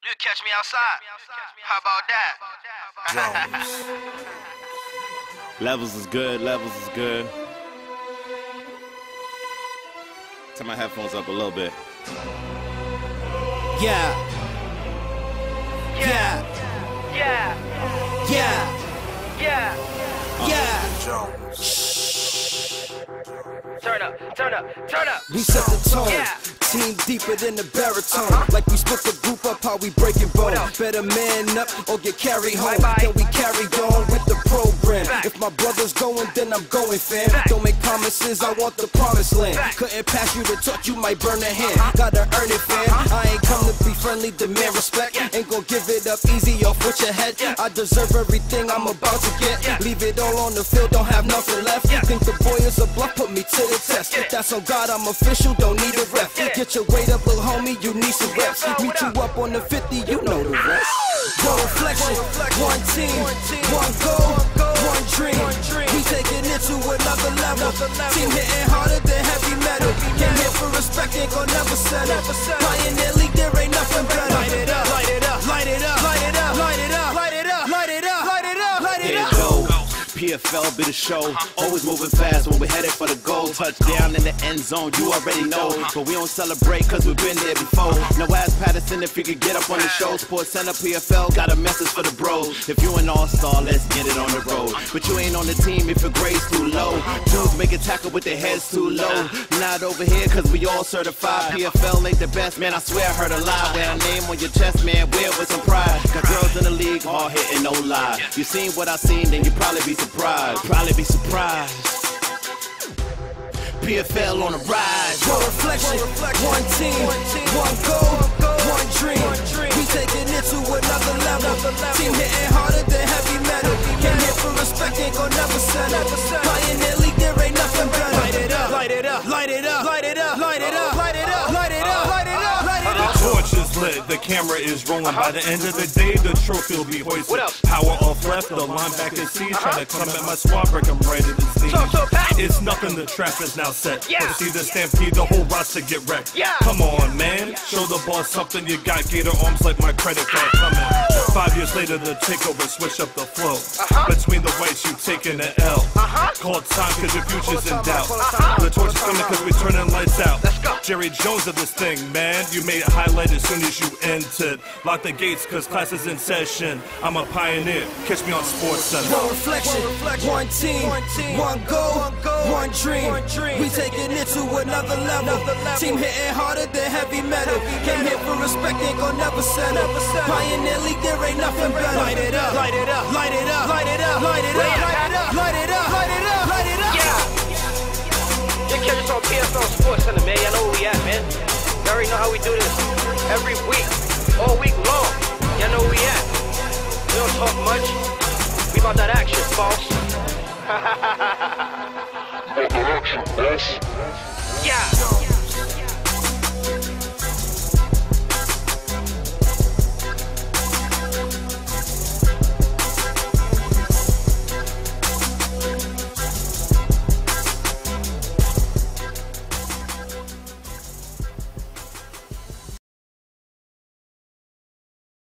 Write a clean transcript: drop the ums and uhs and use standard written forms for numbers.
You catch me outside. How about that? Jones. Levels is good, levels is good. Turn my headphones up a little bit. Yeah. Yeah. Yeah. Yeah. Yeah. Yeah. Turn up, turn up, turn up. We set the tone. Yeah. Team deeper than the baritone. Like we split the group up, how we breaking bone. Better man up or get carried home. Then we carry on with the program. If my brother's going, then I'm going, fam. Don't make promises, I want the promised land. Couldn't pass you the torch, you might burn a hand. Gotta earn it, fam. I ain't come to be friendly, demand respect. Ain't gon' give it up easy off with your head. I deserve everything I'm about to get. Leave it all on the field, don't have nothing left. Think the boy is a bluff, put me to the test. That's on God, I'm official, don't need a ref. Get your weight up, little homie, you need some reps. Meet you up on the 50, you know the rest. One reflection, one team, one goal, one dream. We taking it to another level. Team hitting harder than heavy metal. Came here for respect, ain't gon' never settle. Pioneer League, there ain't nothing better. Light it up, light it up, light it up, light it up, light it up, light it up, light it up, light it up, light it up. PFL be the show, always moving fast when we're headed for the goal. Touchdown in the end zone, you already know. But we don't celebrate cause we've been there before. No ass Patterson if you could get up on the show. Sports Center PFL got a message for the bros. If you an all-star, let's get it on the road. But you ain't on the team if your grade's too low. Dudes make a tackle with their heads too low. Not over here cause we all certified. PFL ain't the best, man, I swear I heard a lie. Wear a name on your chest, man, wear it with some pride. Got girls in the league, hard hitting, no lie. You seen what I seen, then you probably be surprised. Probably be surprised. PFL on the rise. One reflection, one team, one goal, one dream. We taking it to another level. Team hitting harder than heavy metal. Came here for respect, ain't gon' never settle. Pioneer League, there ain't nothing better. Light it up, light it up, light it up, light it up, light it up, light it up, light it up, light it up, light it up. The torch is lit, the camera is rolling. By the end of the day, the trophy will be hoisted. Power off left, the linebacker sees. Trying to come at my squad, break them right at the knees. It's nothing, the trap is now set. Proceed to stampede, the whole roster get wrecked. Come on, man, show the boss something. You got gator arms like my credit card coming. 5 years later, the takeover, switch up the flow. Between the whites, you taking the L. Call time cause your future's in doubt. The torch is coming cause we turning lights out. Jerry Jones of this thing, man. You made it highlight as soon as you entered. Lock the gates cause class is in session. I'm a pioneer, catch me on Sports Center. One reflection, one team, one goal, one dream. We taking it to another level. Team hitting harder than heavy metal. Came here for respect, ain't gon' never settle. Pioneer League, there ain't nothing better. Light it up, light it up, light it up, light it up, light it up, light it up, light it up, light it up, light it up. You catch us on PFL Sports Center, man. Y'all know where we at, man. You already know how we do this. Every week, all week long. Y'all know where we at. We don't talk much. We about that action, boss. About that action, boss. Yeah.